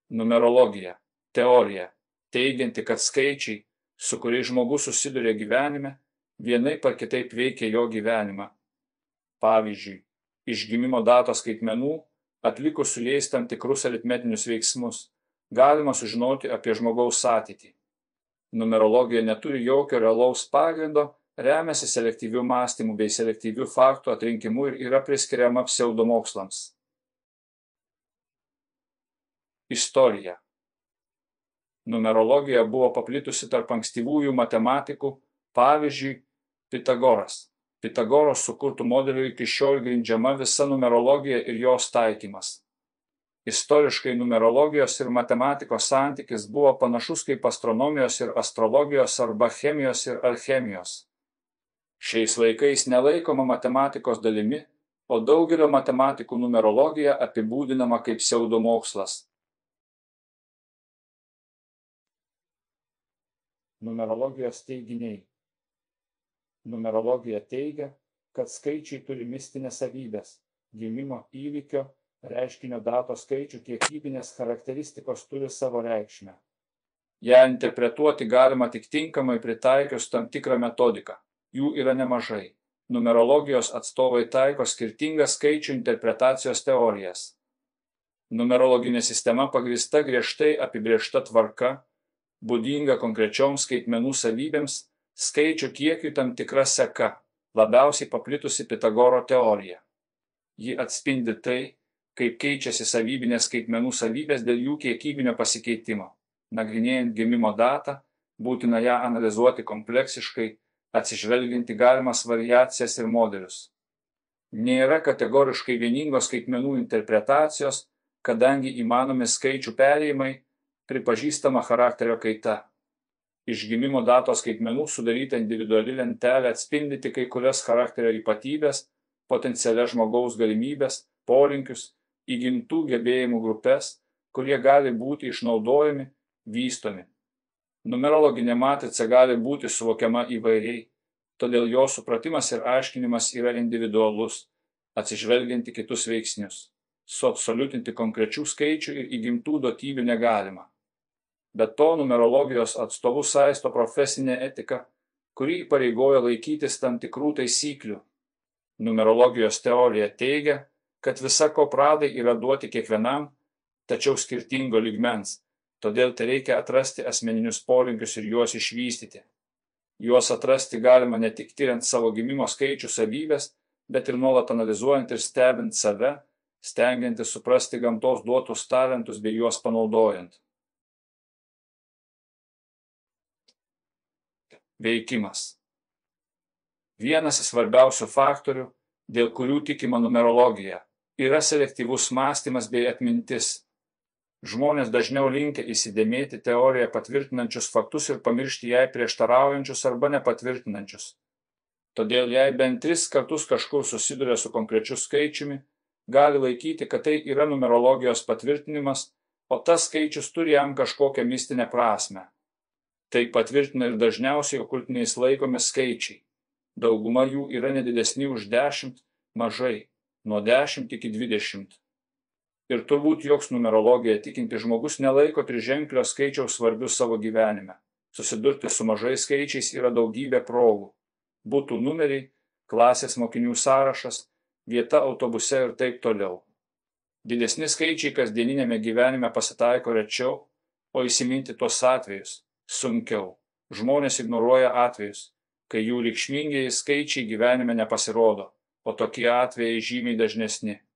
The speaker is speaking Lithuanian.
Numerologija – teorija, teigianti, kad skaičiai, su kuriais žmogus susiduria gyvenime, vienaip ar kitaip veikia jo gyvenimą. Pavyzdžiui, iš gimimo datos skaitmenų, atlikus su jais tam tikrus aritmetinius veiksmus, galima sužinoti apie žmogaus ateitį. Numerologija neturi jokio realaus pagrindo, remiasi selektyviu mąstymu bei selektyviu faktų atrinkimu ir yra priskiriama pseudomokslams. Istorija. Numerologija buvo paplitusi tarp ankstyvųjų matematikų, pavyzdžiui, Pitagoras. Pitagoros sukurtų modelių iki šiol grindžiama visa numerologija ir jos taikymas. Istoriškai numerologijos ir matematikos santykis buvo panašus kaip astronomijos ir astrologijos arba chemijos ir alchemijos. Šiais laikais nelaikoma matematikos dalimi, o daugelio matematikų numerologija apibūdinama kaip pseudomokslas. Numerologijos teiginiai. Numerologija teigia, kad skaičiai turi mistinės savybės, gimimo įvykio, reiškinio datos skaičių kiekybinės charakteristikos turi savo reikšmę. Ją interpretuoti galima tik tinkamai pritaikius tam tikrą metodiką. Jų yra nemažai. Numerologijos atstovai taiko skirtingas skaičių interpretacijos teorijas. Numerologinė sistema pagrįsta griežtai apibrėžta tvarka, būdinga konkrečioms skaitmenų savybėms, skaičių kiekiui tam tikra seka, labiausiai paplitusi Pitagoro teorija. Ji atspindi tai, kaip keičiasi savybinės skaitmenų savybės dėl jų kiekybinio pasikeitimo. Nagrinėjant gimimo datą, būtina ją analizuoti kompleksiškai, atsižvelgiant į galimas variacijas ir modelius. Nėra kategoriškai vieningos skaitmenų interpretacijos, kadangi įmanomi skaičių perėjimai, pripažįstama charakterio kaita. Iš gimimo datos skaitmenų sudaryta individuali lentelė atspindi kai kurias charakterio ypatybės, potencialias žmogaus galimybės, polinkius, įgimtų gebėjimų grupes, kurie gali būti išnaudojami, vystomi. Numerologinė matrica gali būti suvokiama įvairiai, todėl jo supratimas ir aiškinimas yra individualus, atsižvelgiant į kitus veiksnius. Suabsoliutinti konkrečių skaičių ir įgimtų duotybių negalima. Be to, numerologijos atstovus saisto profesinė etika, kuri įpareigoja laikytis tam tikrų taisyklių. Numerologijos teorija teigia, kad visa ko pradai yra duoti kiekvienam, tačiau skirtingo lygmens, todėl reikia atrasti asmeninius polinkius ir juos išvystyti. Juos atrasti galima ne tik tiriant savo gimimo skaičių savybės, bet ir nuolat analizuojant ir stebint save, stengiantis suprasti gamtos duotus talentus bei juos panaudojant. Veikimas. Vienas svarbiausių faktorių, dėl kurių tikima numerologija, yra selektyvus mąstymas bei atmintis. Žmonės dažniau linkę įsidėmėti teoriją patvirtinančius faktus ir pamiršti jai prieštaraujančius arba nepatvirtinančius. Todėl jei bent 3 kartus kažkur susiduria su konkrečiu skaičiumi, gali laikyti, kad tai yra numerologijos patvirtinimas, o tas skaičius turi jam kažkokią mistinę prasmę. Tai patvirtina ir dažniausiai okultiniais laikomi skaičiai. Dauguma jų yra nedidesni už 10, mažai, nuo 10 iki 20. Ir turbūt joks numerologija tikinti žmogus nelaiko triženklio skaičiaus svarbiu savo gyvenime. Susidurti su mažais skaičiais yra daugybė progų. Būtų numeriai, klasės mokinių sąrašas, vieta autobuse ir taip toliau. Didesni skaičiai kasdieninėme gyvenime pasitaiko rečiau, o įsiminti tuos atvejus sunkiau. Žmonės ignoruoja atvejus, kai jų reikšmingieji skaičiai gyvenime nepasirodo, o tokie atvejai žymiai dažnesni.